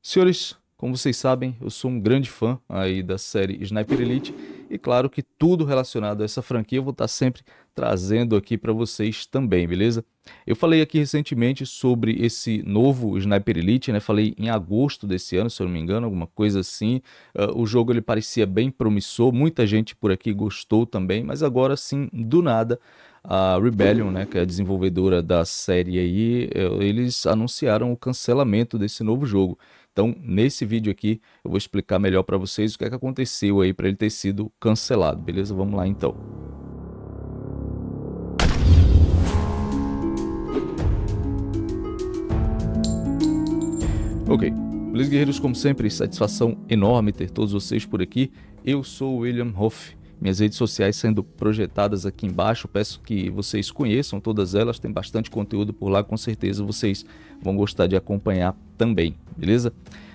Senhores, como vocês sabem, eu sou um grande fã aí da série Sniper Elite e claro que tudo relacionado a essa franquia eu vou estar sempre trazendo aqui para vocês também, beleza? Eu falei aqui recentemente sobre esse novo Sniper Elite, né? Falei em agosto desse ano, se eu não me engano, alguma coisa assim. O jogo ele parecia bem promissor, muita gente por aqui gostou também, mas agora sim, do nada, a Rebellion, né, que é a desenvolvedora da série aí, eles anunciaram o cancelamento desse novo jogo. Então, nesse vídeo aqui, eu vou explicar melhor para vocês o que é que aconteceu aí para ele ter sido cancelado, beleza? Vamos lá então. Ok, beleza, guerreiros, como sempre, satisfação enorme ter todos vocês por aqui. Eu sou o William Hoff, minhas redes sociais sendo projetadas aqui embaixo, peço que vocês conheçam todas elas, tem bastante conteúdo por lá, com certeza vocês vão gostar de acompanhar também, beleza?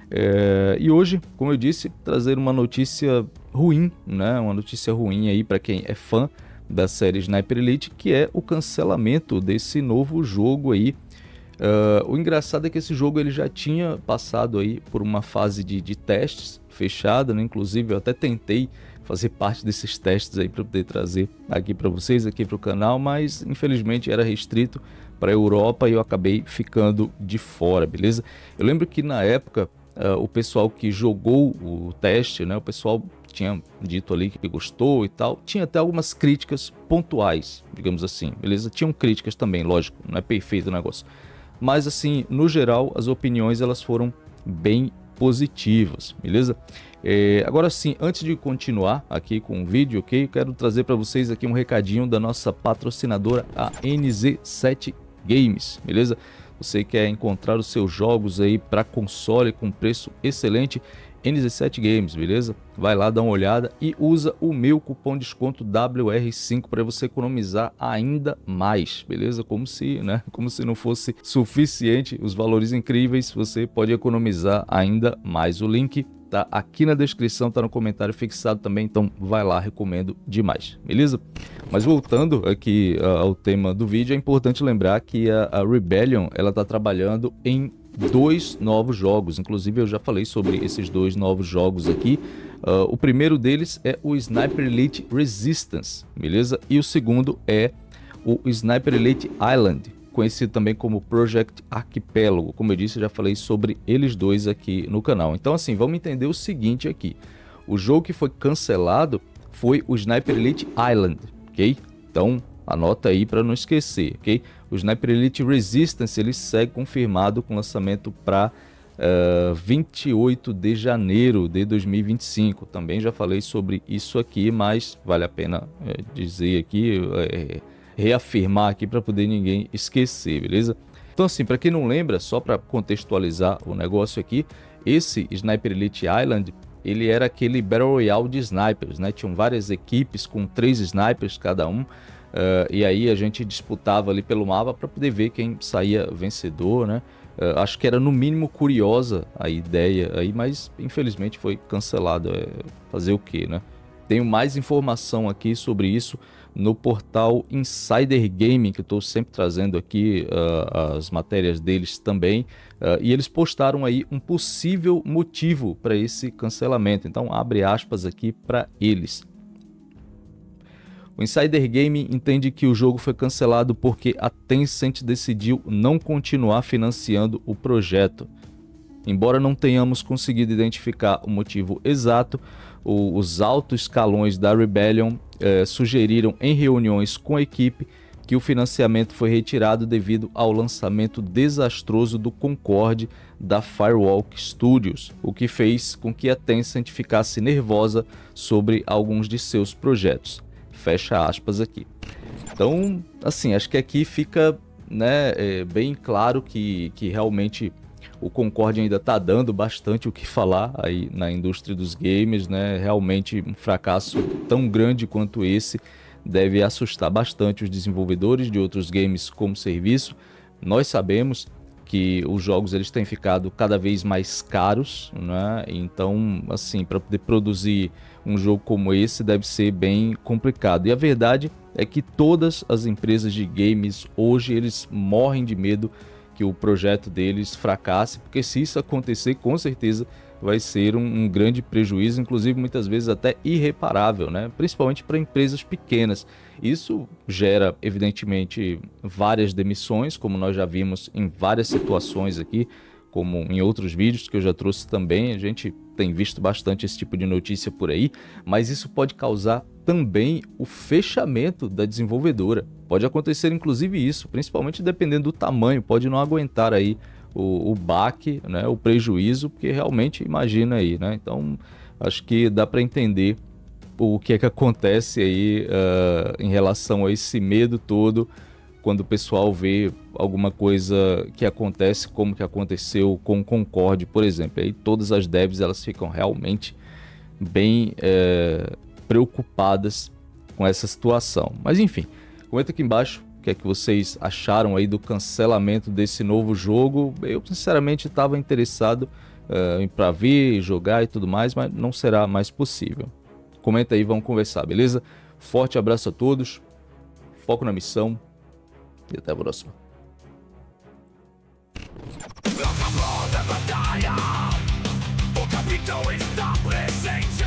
E hoje, como eu disse, trazer uma notícia ruim, né? Uma notícia ruim aí para quem é fã da série Sniper Elite, que é o cancelamento desse novo jogo aí. O engraçado é que esse jogo ele já tinha passado aí por uma fase de testes fechada, né? Inclusive eu até tentei fazer parte desses testes aí para poder trazer aqui para vocês, aqui para o canal, mas infelizmente era restrito para a Europa e eu acabei ficando de fora, beleza? Eu lembro que na época o pessoal que jogou o teste, né? O pessoal tinha dito ali que gostou e tal, tinha até algumas críticas pontuais, digamos assim, beleza? Tinham críticas também, lógico, não é perfeito o negócio. Mas assim, no geral, as opiniões elas foram bem positivas, beleza? Agora sim, antes de continuar aqui com o vídeo, ok? Eu quero trazer para vocês aqui um recadinho da nossa patrocinadora, a NZ7 Games, beleza? Você quer encontrar os seus jogos aí para console com preço excelente, NZ7 Games, beleza? Vai lá, dá uma olhada e usa o meu cupom de desconto WR5 para você economizar ainda mais, beleza? Como se não fosse suficiente os valores incríveis, você pode economizar ainda mais. O link tá aqui na descrição, tá no comentário fixado também, então vai lá, recomendo demais, beleza? Mas voltando aqui ao tema do vídeo, é importante lembrar que a Rebellion, ela tá trabalhando em dois novos jogos, inclusive eu já falei sobre esses dois novos jogos aqui. O primeiro deles é o Sniper Elite Resistance, beleza? E o segundo é o Sniper Elite Island, conhecido também como Project Archipelago. Como eu disse, eu já falei sobre eles dois aqui no canal. Então assim, vamos entender o seguinte aqui. O jogo que foi cancelado foi o Sniper Elite Island, ok? Então anota aí para não esquecer, ok? O Sniper Elite Resistance ele segue confirmado com lançamento para 28 de janeiro de 2025. Também já falei sobre isso aqui, mas vale a pena dizer aqui, reafirmar aqui para poder ninguém esquecer, beleza? Então assim, para quem não lembra, só para contextualizar o negócio aqui, esse Sniper Elite Island ele era aquele Battle Royale de snipers, né? Tinham várias equipes com 3 snipers cada um. E aí a gente disputava ali pelo mapa para poder ver quem saía vencedor, né? Acho que era no mínimo curiosa a ideia aí, mas infelizmente foi cancelado. Fazer o que, né? Tenho mais informação aqui sobre isso no portal Insider Gaming, que eu estou sempre trazendo aqui as matérias deles também. E eles postaram aí um possível motivo para esse cancelamento. Então abre aspas aqui para eles. O Insider Gaming entende que o jogo foi cancelado porque a Tencent decidiu não continuar financiando o projeto. Embora não tenhamos conseguido identificar o motivo exato, os altos escalões da Rebellion sugeriram em reuniões com a equipe que o financiamento foi retirado devido ao lançamento desastroso do Concorde da Firewalk Studios, o que fez com que a Tencent ficasse nervosa sobre alguns de seus projetos. Fecha aspas aqui. Então, assim, acho que aqui fica, né, bem claro que realmente o Concorde ainda está dando bastante o que falar aí na indústria dos games, né? Realmente um fracasso tão grande quanto esse deve assustar bastante os desenvolvedores de outros games como serviço. Nós sabemos que os jogos eles têm ficado cada vez mais caros, né? Então, assim, para poder produzir um jogo como esse deve ser bem complicado. E a verdade é que todas as empresas de games hoje eles morrem de medo que o projeto deles fracasse, porque se isso acontecer, com certeza vai ser um grande prejuízo, inclusive muitas vezes até irreparável, né? Principalmente para empresas pequenas. Isso gera, evidentemente, várias demissões, como nós já vimos em várias situações aqui, como em outros vídeos que eu já trouxe também. A gente tem visto bastante esse tipo de notícia por aí, mas isso pode causar também o fechamento da desenvolvedora. Pode acontecer inclusive isso, principalmente dependendo do tamanho, pode não aguentar aí o baque, né, o prejuízo, porque realmente imagina aí, né? Então, acho que dá para entender o que é que acontece aí em relação a esse medo todo, quando o pessoal vê alguma coisa que acontece, como que aconteceu com o Concorde, por exemplo. Aí todas as devs elas ficam realmente bem preocupadas com essa situação. Mas enfim, comenta aqui embaixo o que é que vocês acharam aí do cancelamento desse novo jogo. Eu sinceramente estava interessado para ver, jogar e tudo mais, mas não será mais possível. Comenta aí, vamos conversar, beleza? Forte abraço a todos, foco na missão e até a próxima. O capitão está presente.